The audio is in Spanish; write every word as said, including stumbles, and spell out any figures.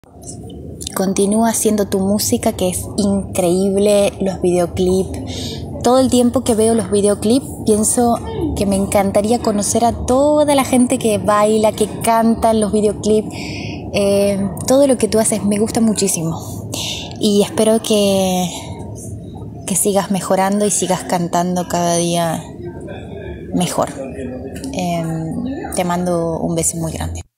Continúa haciendo tu música, que es increíble, los videoclips. Todo el tiempo que veo los videoclips pienso que me encantaría conocer a toda la gente que baila, que canta en los videoclips. Eh, todo lo que tú haces me gusta muchísimo y espero que, que sigas mejorando y sigas cantando cada día mejor. Eh, te mando un beso muy grande.